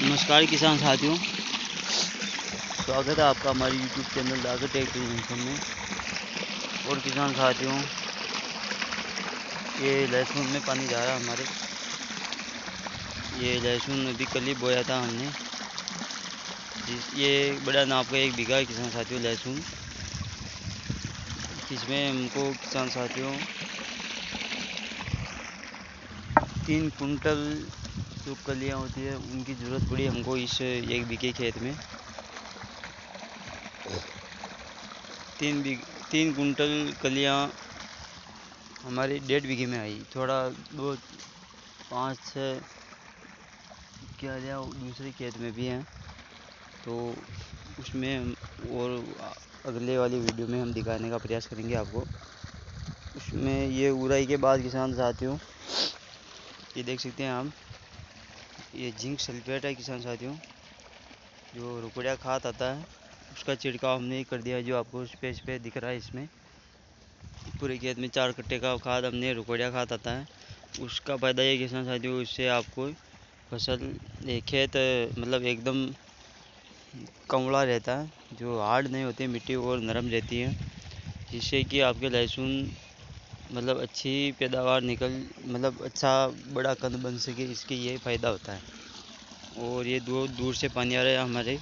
नमस्कार किसान साथियों, स्वागत है आपका हमारे YouTube channel Dagar tech junction में। और किसान साथियों, ये लहसुन में पानी जा रहा है हमारे। ये लहसुन अभी कल ही बोया था हमने। ये बड़ा नाप का 1 बीघा है किसान साथियों लहसुन। इसमें हमको किसान साथियों 3 कुंटल जो कलियाँ होती है उनकी ज़रूरत पड़ी हमको इस 1 बीघे खेत में। 3 कुंटल कलियाँ हमारे 1.5 बीघे में आई। थोड़ा 2, 5, 6 क्या दूसरे खेत में भी हैं, तो उसमें हम और अगले वाली वीडियो में हम दिखाने का प्रयास करेंगे आपको। उसमें ये उड़ाई के बाद किसान साथियों, ये देख सकते हैं आप, ये जिंक सल्फेट है किसान साथियों, जो रुपया खाद आता है उसका छिड़काव हमने कर दिया है। जो आपको इस पे दिख रहा है, इसमें पूरे खेत में 4 कट्टे का खाद हमने रुपया खाद आता है। उसका फ़ायदा ये किसान साथियों, इससे आपको फसल खेत मतलब एकदम कमला रहता है, जो हार्ड नहीं होती मिट्टी और नरम रहती है, जिससे कि आपके लहसुन मतलब अच्छी पैदावार मतलब अच्छा बड़ा कद बन सके। इसके ये फ़ायदा होता है। और ये दूर से पानी आ रहा है हमारे।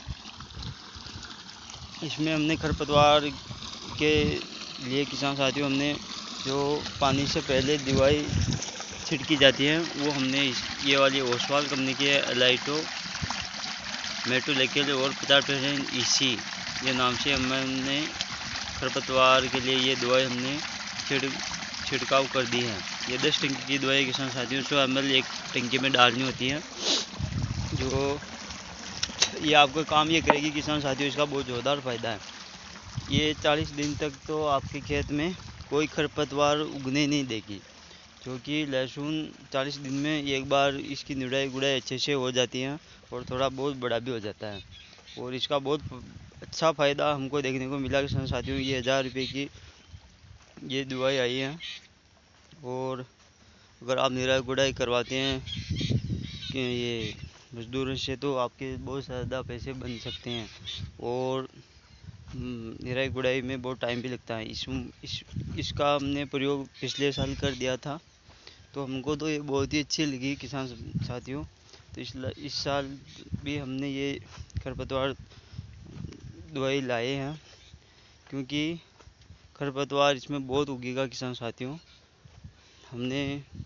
इसमें हमने खरपतवार के लिए किसान साथियों, हमने जो पानी से पहले दवाई छिड़की जाती है वो हमने ये वाली ओसवाल कंपनी की है, एलाइटो मेटोलेकेल और 50% EC ये नाम से हमने खरपतवार के लिए ये दवाई हमने छिड़काव कर दी है। ये 10 टंकी की दवाई किसान साथियों 100 ml एक टंकी में डालनी होती है। जो ये आपका काम ये करेगी किसान साथियों, इसका बहुत ज़ोरदार फ़ायदा है। ये 40 दिन तक तो आपके खेत में कोई खरपतवार उगने नहीं देगी, क्योंकि लहसुन 40 दिन में एक बार इसकी निराई गुड़ाई अच्छे से हो जाती है और थोड़ा बहुत बड़ा भी हो जाता है। और इसका बहुत अच्छा फ़ायदा हमको देखने को मिला किसान साथियों। ये 1000 रुपये की ये दवाई आई है। और अगर आप निराई गुड़ाई करवाते हैं कि ये मजदूरों से, तो आपके बहुत ज़्यादा पैसे बन सकते हैं। और निराई गुड़ाई में बहुत टाइम भी लगता है। इसका हमने प्रयोग पिछले साल कर दिया था, तो हमको तो ये बहुत ही अच्छी लगी किसान साथियों। तो इस साल भी हमने ये खरपतवार दवाई लाए हैं, क्योंकि खरपतवार इसमें बहुत उगेगा किसान साथियों। हमने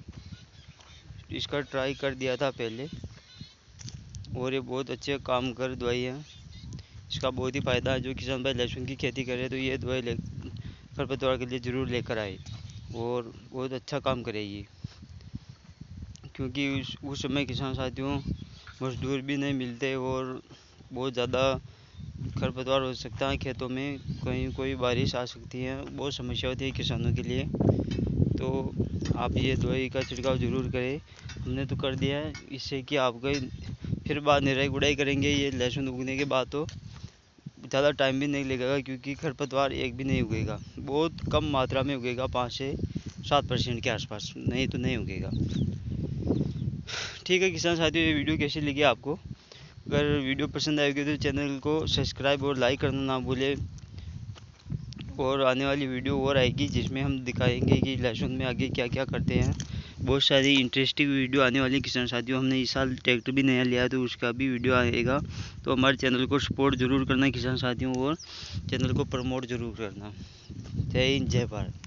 इसका ट्राई कर दिया था पहले, और ये बहुत अच्छे काम कर दवाई है। इसका बहुत ही फ़ायदा है। जो किसान भाई लहसुन की खेती करे तो ये दवाई खरपतवार के लिए ज़रूर लेकर आए, और बहुत अच्छा काम करेगी। क्योंकि उस समय किसान साथियों मजदूर भी नहीं मिलते और बहुत ज़्यादा खरपतवार हो सकता है खेतों में। कहीं कोई बारिश आ सकती है, बहुत समस्या होती है किसानों के लिए। तो आप ये दवाई का छिड़काव ज़रूर करें। हमने तो कर दिया है, इससे कि आपका फिर बाद निराई गुड़ाई करेंगे ये लहसुन उगने के बाद, तो ज़्यादा टाइम भी नहीं लगेगा, क्योंकि खरपतवार एक भी नहीं उगेगा। बहुत कम मात्रा में उगेगा, 5 से 7% के आसपास, नहीं तो नहीं उगेगा। ठीक है किसान साथियों, ये वीडियो कैसी लगी आपको? अगर वीडियो पसंद आएगी तो चैनल को सब्सक्राइब और लाइक करना ना भूलें। और आने वाली वीडियो और आएगी, जिसमें हम दिखाएंगे कि लहसुन में आगे क्या क्या करते हैं। बहुत सारी इंटरेस्टिंग वीडियो आने वाली किसान साथियों। हमने इस साल ट्रैक्टर भी नया लिया है, तो उसका भी वीडियो आएगा। तो हमारे चैनल को सपोर्ट ज़रूर करना किसान साथियों, और चैनल को प्रमोट ज़रूर करना। जय हिंद, जय भारत।